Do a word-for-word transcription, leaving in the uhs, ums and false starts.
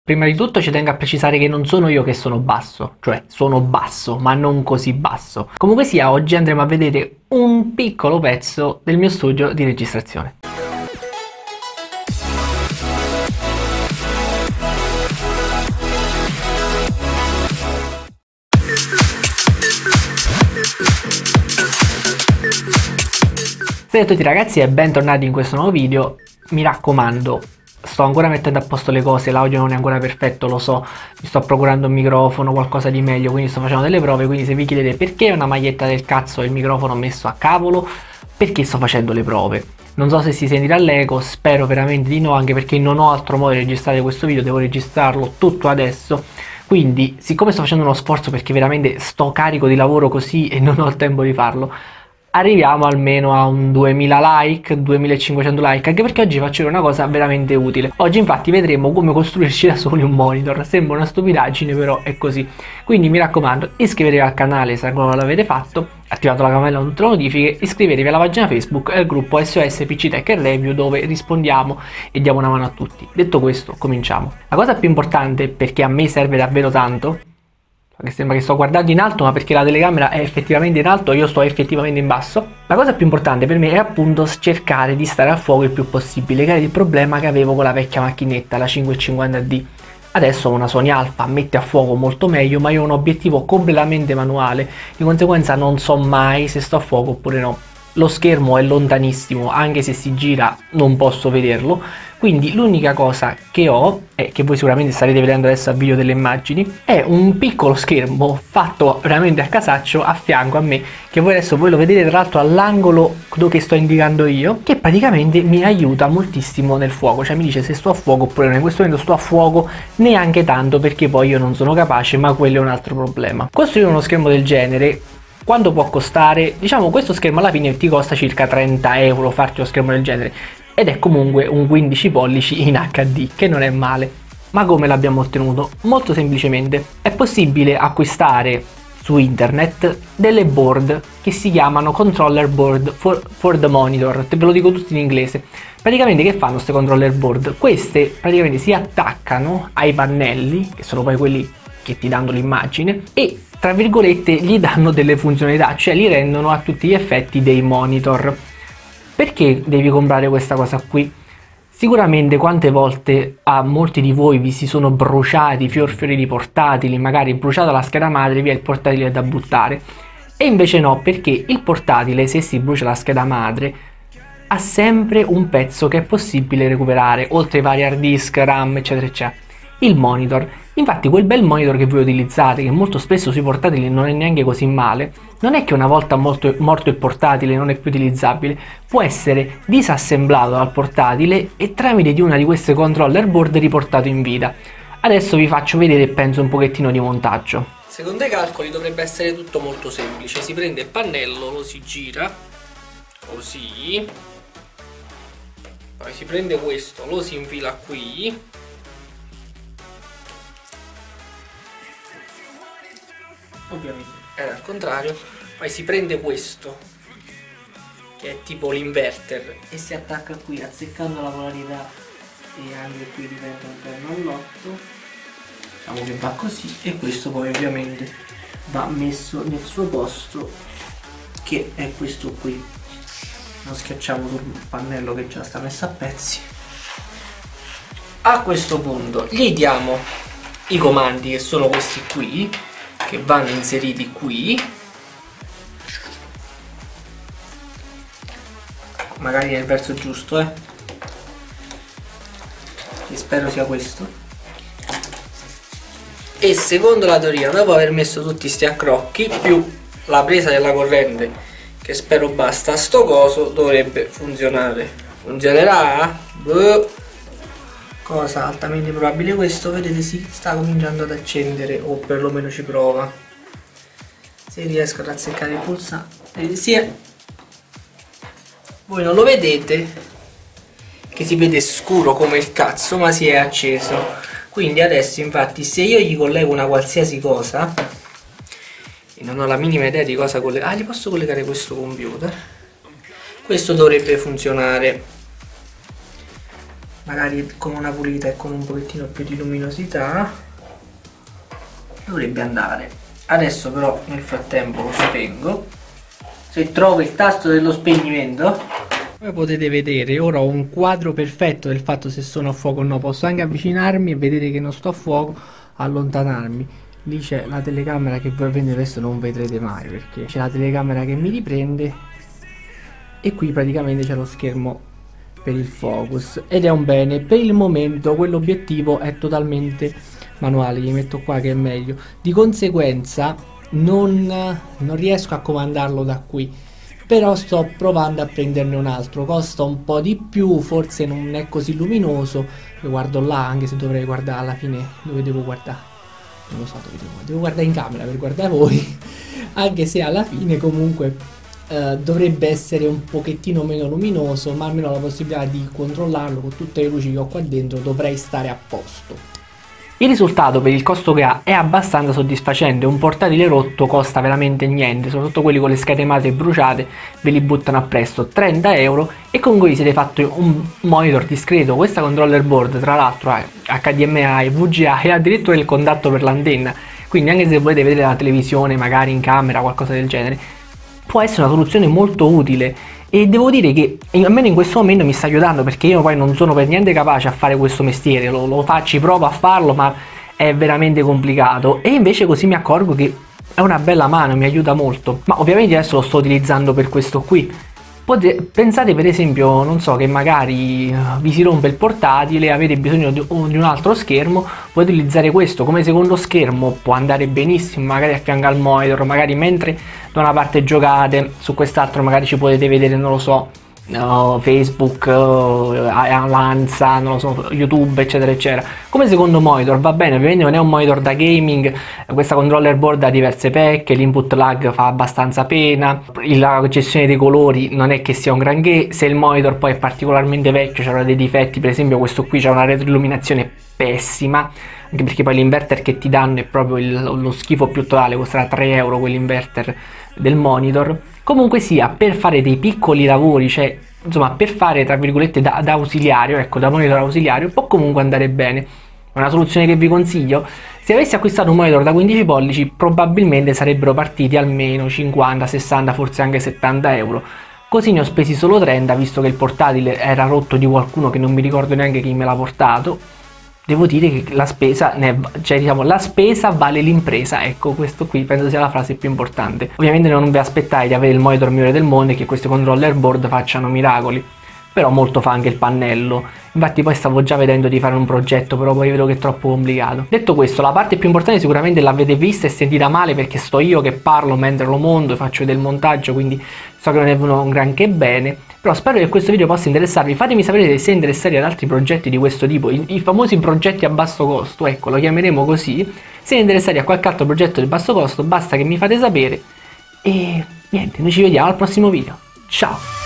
Prima di tutto ci tengo a precisare che non sono io che sono basso, cioè sono basso, ma non così basso. Comunque sia, oggi andremo a vedere un piccolo pezzo del mio studio di registrazione. Salve a tutti ragazzi e bentornati in questo nuovo video. Mi raccomando, sto ancora mettendo a posto le cose, l'audio non è ancora perfetto, lo so, mi sto procurando un microfono, qualcosa di meglio, quindi sto facendo delle prove, quindi se vi chiedete perché una maglietta del cazzo e il microfono messo a cavolo, perché sto facendo le prove. Non so se si sentirà l'eco, spero veramente di no, anche perché non ho altro modo di registrare questo video, devo registrarlo tutto adesso. Quindi, siccome sto facendo uno sforzo perché veramente sto carico di lavoro così e non ho il tempo di farlo, arriviamo almeno a un duemila like, duemilacinquecento like, anche perché oggi faccio una cosa veramente utile. Oggi infatti vedremo come costruirci da soli un monitor. Sembra una stupidaggine, però è così. Quindi mi raccomando, iscrivetevi al canale se ancora non l'avete fatto, attivate la campanella con tutte le notifiche, iscrivetevi alla pagina Facebook e al gruppo S O S P C Tech and Review, dove rispondiamo e diamo una mano a tutti. Detto questo, cominciamo. La cosa più importante, perché a me serve davvero tanto, che sembra che sto guardando in alto, ma perché la telecamera è effettivamente in alto, io sto effettivamente in basso. La cosa più importante per me è appunto cercare di stare a fuoco il più possibile, che era il problema che avevo con la vecchia macchinetta, la cinquecentocinquanta D. Adesso ho una Sony Alpha, mette a fuoco molto meglio, ma io ho un obiettivo completamente manuale, di conseguenza non so mai se sto a fuoco oppure no. Lo schermo è lontanissimo, anche se si gira non posso vederlo, quindi l'unica cosa che ho, e che voi sicuramente starete vedendo adesso al video delle immagini, è un piccolo schermo fatto veramente a casaccio a fianco a me, che voi adesso voi lo vedete tra l'altro all'angolo dove sto indicando io, che praticamente mi aiuta moltissimo nel fuoco, cioè mi dice se sto a fuoco oppure no. In questo momento sto a fuoco neanche tanto, perché poi io non sono capace, ma quello è un altro problema. Costruire uno schermo del genere quanto può costare? Diciamo, questo schermo alla fine ti costa circa trenta euro farti uno schermo del genere, ed è comunque un quindici pollici in H D, che non è male. Ma come l'abbiamo ottenuto? Molto semplicemente è possibile acquistare su internet delle board che si chiamano controller board for, for the monitor, ve lo dico tutto in inglese. Praticamente che fanno queste controller board? Queste praticamente si attaccano ai pannelli, che sono poi quelli che ti danno l'immagine, e tra virgolette gli danno delle funzionalità, cioè li rendono a tutti gli effetti dei monitor. Perché devi comprare questa cosa qui? Sicuramente quante volte a molti di voi vi si sono bruciati fior fiori di portatili, magari bruciata la scheda madre, via il portatile è da buttare, e invece no, perché il portatile, se si brucia la scheda madre, ha sempre un pezzo che è possibile recuperare, oltre ai vari hard disk, RAM, eccetera eccetera. Il monitor. Infatti quel bel monitor che voi utilizzate, che molto spesso sui portatili non è neanche così male, non è che una volta morto, morto il portatile non è più utilizzabile, può essere disassemblato dal portatile e tramite di una di queste controller board riportato in vita. Adesso vi faccio vedere, penso, un pochettino di montaggio. Secondo i calcoli dovrebbe essere tutto molto semplice. Si prende il pannello, lo si gira così, poi si prende questo, lo si infila qui, ovviamente era al contrario, poi si prende questo che è tipo l'inverter e si attacca qui azzeccando la polarità, e anche qui diventa interno all'otto, diciamo che va così, e questo poi ovviamente va messo nel suo posto, che è questo qui. Lo schiacciamo sul pannello che già sta messo a pezzi. A questo punto gli diamo i comandi, che sono questi qui, che vanno inseriti qui, magari nel verso giusto, eh che spero sia questo. E secondo la teoria, dopo aver messo tutti sti accrocchi più la presa della corrente, che spero basta, sto coso dovrebbe funzionare. Funzionerà? Boh. Cosa altamente probabile. Questo, vedete, si sta cominciando ad accendere, o perlomeno ci prova. Se riesco ad azzeccare il pulsante, si è... voi non lo vedete, che si vede scuro come il cazzo, ma si è acceso. Quindi adesso, infatti, se io gli collego una qualsiasi cosa, e non ho la minima idea di cosa collegare, ah, gli posso collegare questo computer, questo dovrebbe funzionare. magari con una pulita e con un pochettino più di luminosità dovrebbe andare. Adesso però nel frattempo lo spengo. Se trovo il tasto dello spegnimento, come potete vedere ora ho un quadro perfetto del fatto se sono a fuoco o no. Posso anche avvicinarmi e vedere che non sto a fuoco, allontanarmi. Lì c'è la telecamera che voi adesso non vedrete mai perché c'è la telecamera che mi riprende, e qui praticamente c'è lo schermo per il focus ed è un bene. Per il momento quell'obiettivo è totalmente manuale, gli metto qua che è meglio, di conseguenza non, non riesco a comandarlo da qui, però sto provando a prenderne un altro, costa un po' di più, forse non è così luminoso, lo guardo là anche se dovrei guardare alla fine dove devo guardare, non lo so dove devo, devo guardare in camera per guardare voi anche se alla fine comunque eh, dovrebbe essere un pochettino meno luminoso, ma almeno ho la possibilità di controllarlo con tutte le luci che ho qua dentro, dovrei stare a posto. Il risultato per il costo che ha è abbastanza soddisfacente, un portatile rotto costa veramente niente, soprattutto quelli con le scatemate bruciate ve li buttano appresso, trenta euro, e comunque vi siete fatti un monitor discreto. Questa controller board tra l'altro ha H D M I, V G A e addirittura il contatto per l'antenna, quindi anche se volete vedere la televisione magari in camera, qualcosa del genere, può essere una soluzione molto utile. E devo dire che almeno in questo momento mi sta aiutando, perché io poi non sono per niente capace a fare questo mestiere, lo, lo faccio, provo a farlo, ma è veramente complicato, e invece così mi accorgo che è una bella mano, mi aiuta molto. Ma ovviamente adesso lo sto utilizzando per questo qui. Pote, pensate per esempio, non so, che magari vi si rompe il portatile e avete bisogno di, di un altro schermo, potete utilizzare questo come secondo schermo, può andare benissimo, magari a fianco al monitor, magari mentre da una parte giocate, su quest'altro magari ci potete vedere, non lo so, no, Facebook, uh, Avanza, non lo so, YouTube, eccetera eccetera. Come secondo monitor va bene, ovviamente non è un monitor da gaming, questa controller board ha diverse pecche, l'input lag fa abbastanza pena, la gestione dei colori non è che sia un granché, se il monitor poi è particolarmente vecchio c'erano dei difetti, per esempio questo qui c'ha una retroilluminazione pessima, anche perché poi l'inverter che ti danno è proprio il, lo schifo più totale, costerà tre euro quell'inverter del monitor. Comunque sia, per fare dei piccoli lavori, cioè insomma per fare tra virgolette da, da ausiliario, ecco, da monitor ausiliario, può comunque andare bene. È una soluzione che vi consiglio. Se avessi acquistato un monitor da quindici pollici probabilmente sarebbero partiti almeno cinquanta, sessanta, forse anche settanta euro. Così ne ho spesi solo trenta, visto che il portatile era rotto di qualcuno che non mi ricordo neanche chi me l'ha portato. Devo dire che la spesa, ne, cioè diciamo, la spesa vale l'impresa, ecco, questo qui penso sia la frase più importante. Ovviamente non vi aspettate di avere il monitor migliore del mondo e che queste controller board facciano miracoli, però molto fa anche il pannello. Infatti poi stavo già vedendo di fare un progetto, però poi vedo che è troppo complicato. Detto questo, la parte più importante sicuramente l'avete vista e sentita male, perché sto io che parlo mentre lo monto e faccio del montaggio, quindi so che non è venuto un granché bene. Però spero che questo video possa interessarvi. Fatemi sapere se siete interessati ad altri progetti di questo tipo, i, i famosi progetti a basso costo, ecco, lo chiameremo così. Se siete interessati a qualche altro progetto di basso costo, basta che mi fate sapere. E niente, noi ci vediamo al prossimo video. Ciao!